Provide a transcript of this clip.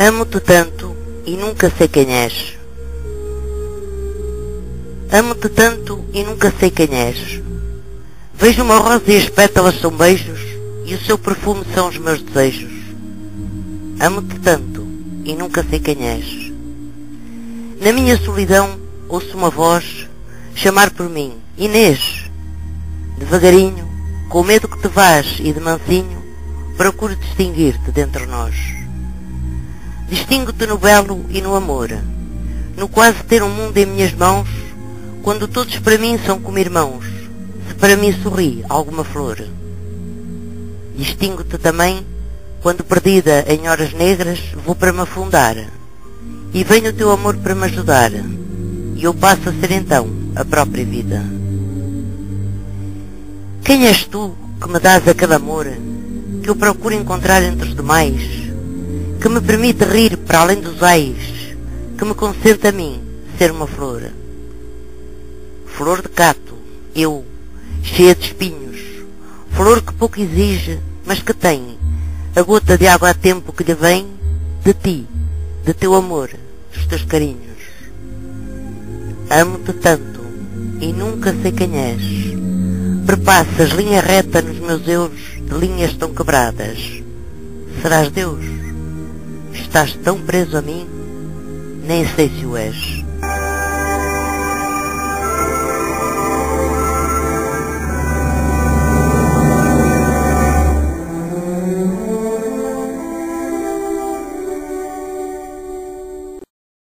Amo-te tanto e nunca sei quem és. Amo-te tanto e nunca sei quem és. Vejo uma rosa e as pétalas são beijos, e o seu perfume são os meus desejos. Amo-te tanto e nunca sei quem és. Na minha solidão ouço uma voz chamar por mim: Inês. Devagarinho, com medo que te vás e de mansinho, procuro distinguir-te dentre nós. Distingo-te no belo e no amor, no quase ter um mundo em minhas mãos, quando todos para mim são como irmãos, se para mim sorri alguma flor. Distingo-te também quando perdida em horas negras vou para me afundar, e vem o teu amor para me ajudar, e eu passo a ser então a própria vida. Quem és tu que me dás aquele amor que eu procuro encontrar entre os demais, que me permite rir para além dos ais, que me consente a mim ser uma flor? Flor de cato, eu, cheia de espinhos, flor que pouco exige, mas que tem a gota de água a tempo que lhe vem de ti, de teu amor, dos teus carinhos. Amo-te tanto e nunca sei quem és. Perpassas linha reta nos meus eus de linhas tão quebradas. Serás Deus? Estás tão preso a mim, nem sei se o és.